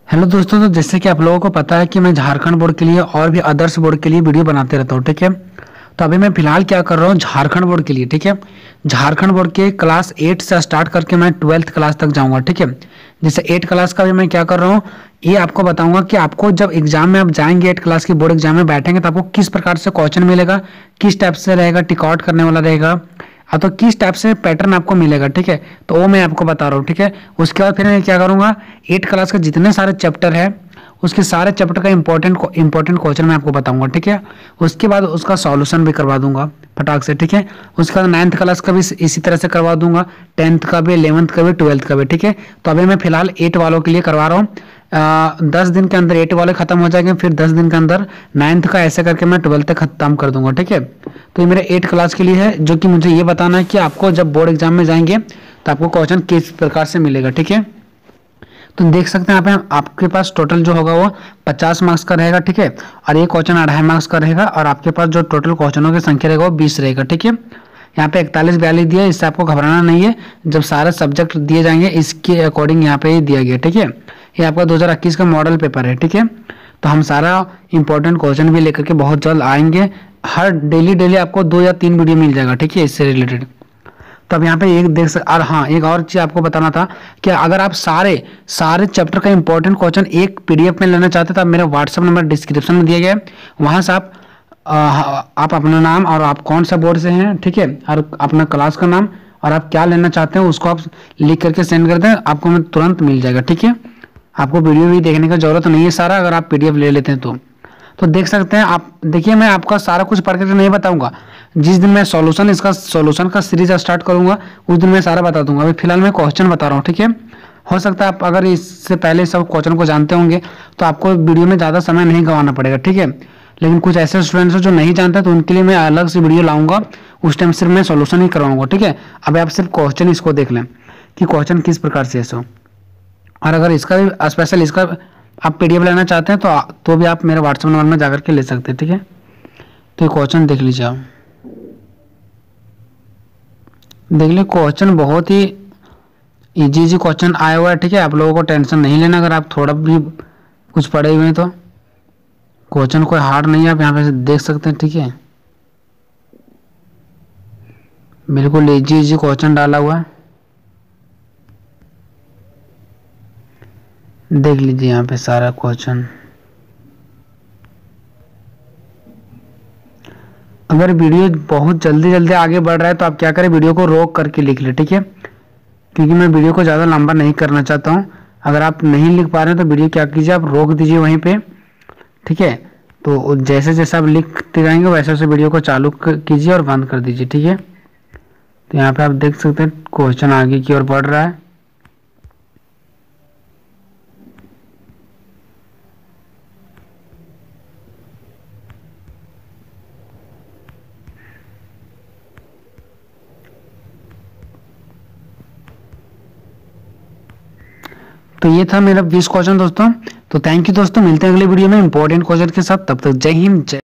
Hello दोस्तों, तो जैसे कि आप लोगों को पता है कि मैं झारखंड बोर्ड के लिए और भी अदर्स बोर्ड के लिए वीडियो बनाते रहता हूँ। ठीक है, तो अभी मैं फिलहाल क्या कर रहा हूँ, झारखंड बोर्ड के लिए। ठीक है, झारखंड बोर्ड के क्लास 8 से स्टार्ट करके मैं 12th क्लास तक जाऊँगा। ठीक है, जैसे 8 क्लास का भी मैं क्या कर रहा हूँ, ये आपको बताऊंगा कि आपको जब एग्जाम में आप जाएंगे, 8 क्लास की बोर्ड एग्जाम में बैठेंगे तो आपको किस प्रकार से क्वेश्चन मिलेगा, किस टाइप से रहेगा, टिक आउट करने वाला रहेगा, तो किस टाइप से पैटर्न आपको मिलेगा। ठीक है, तो वो मैं आपको बता रहा हूँ। ठीक है, उसके बाद फिर मैं क्या करूँगा, 8 क्लास के जितने सारे चैप्टर है उसके सारे चैप्टर का इंपॉर्टेंट क्वेश्चन मैं आपको बताऊंगा। ठीक है, उसके बाद उसका सॉल्यूशन भी करवा दूंगा फटाक से। ठीक है, उसके बाद 9th क्लास का भी इसी तरह से करवा दूंगा, 10th का भी, 11th का भी, 12th का भी। ठीक है, तो अभी मैं फिलहाल 8 वालों के लिए करवा रहा हूँ। 10 दिन के अंदर 8 वाले खत्म हो जाएंगे, फिर 10 दिन के अंदर 9th का, ऐसे करके मैं 12th तक खत्म कर दूंगा। ठीक है, तो ये मेरे 8 क्लास के लिए है, जो कि मुझे ये बताना है कि आपको जब बोर्ड एग्जाम में जाएंगे तो आपको क्वेश्चन किस प्रकार से मिलेगा। ठीक है, तो देख सकते हैं यहाँ पे आपके पास टोटल जो होगा वो 50 मार्क्स का रहेगा। ठीक है, और ये क्वेश्चन 2.5 मार्क्स का रहेगा, और आपके पास जो टोटल क्वेश्चनों की संख्या रहेगा वो 20 रहेगा। ठीक है, यहाँ पे 41-42 दिया है, इससे आपको घबराना नहीं है। जब सारे सब्जेक्ट दिए जाएंगे इसके अकॉर्डिंग यहाँ पे दिया गया। ठीक है, ये आपका 2021 का मॉडल पेपर है। ठीक है, तो हम सारा इंपॉर्टेंट क्वेश्चन भी लेकर के बहुत जल्द आएंगे। हर डेली आपको 2 या 3 वीडियो मिल जाएगा। ठीक है, इससे रिलेटेड। तो अब यहाँ पे एक देख सक और हाँ, एक और चीज़ आपको बताना था कि अगर आप सारे चैप्टर का इंपॉर्टेंट क्वेश्चन एक पीडीएफ में लेना चाहते हैं तो आप मेरा व्हाट्सअप नंबर डिस्क्रिप्शन में दिया गया है, वहाँ से आप अपना नाम और आप कौन सा बोर्ड से हैं, ठीक है, और अपना क्लास का नाम और आप क्या लेना चाहते हैं उसको आप लिख करके सेंड कर दें, आपको मैं तुरंत मिल जाएगा। ठीक है, आपको वीडियो भी देखने की जरूरत नहीं है सारा, अगर आप पीडीएफ ले लेते हैं तो देख सकते हैं आप। देखिए, मैं आपका सारा कुछ पढ़ करके नहीं बताऊंगा, जिस दिन मैं सॉल्यूशन का सीरीज स्टार्ट करूंगा उस दिन मैं सारा बता दूंगा। अभी फिलहाल मैं क्वेश्चन बता रहा हूँ। ठीक है, हो सकता है आप अगर इससे पहले सब क्वेश्चन को जानते होंगे तो आपको वीडियो में ज़्यादा समय नहीं गंवाना पड़ेगा। ठीक है, लेकिन कुछ ऐसे स्टूडेंट्स हैं जो नहीं जानते तो उनके लिए मैं अलग से वीडियो लाऊंगा, उस टाइम सिर्फ मैं सॉल्यूशन ही करवाऊंगा। ठीक है, अब आप सिर्फ क्वेश्चन इसको देख लें कि क्वेश्चन किस प्रकार से है। और अगर इसका भी स्पेशल इसका आप पीडीएफ लेना चाहते हैं तो भी आप मेरे व्हाट्सएप नंबर में जाकर के ले सकते हैं। ठीक है, तो ये क्वेश्चन देख लीजिए आप, देख लीजिए क्वेश्चन बहुत ही इजी क्वेश्चन आया हुआ है। ठीक है, आप लोगों को टेंशन नहीं लेना, अगर आप थोड़ा भी कुछ पढ़े हुए हैं तो क्वेश्चन कोई हार्ड नहीं है, आप यहाँ पे देख सकते हैं। ठीक है, बिल्कुल इजी क्वेश्चन डाला हुआ है, देख लीजिए यहाँ पे सारा क्वेश्चन। अगर वीडियो बहुत जल्दी आगे बढ़ रहा है तो आप क्या करें, वीडियो को रोक करके लिख ले। ठीक है, क्योंकि मैं वीडियो को ज़्यादा लंबा नहीं करना चाहता हूँ। अगर आप नहीं लिख पा रहे हैं तो वीडियो क्या कीजिए, आप रोक दीजिए वहीं पे। ठीक है, तो जैसे जैसे आप लिखते जाएंगे वैसे वैसे वीडियो को चालू कीजिए और बंद कर दीजिए। ठीक है, तो यहाँ पे आप देख सकते हैं क्वेश्चन आगे की ओर बढ़ रहा है। तो ये था मेरा 20 क्वेश्चन दोस्तों। तो थैंक यू दोस्तों, मिलते हैं अगले वीडियो में इंपॉर्टेंट क्वेश्चन के साथ। तब तक जय हिंद, जय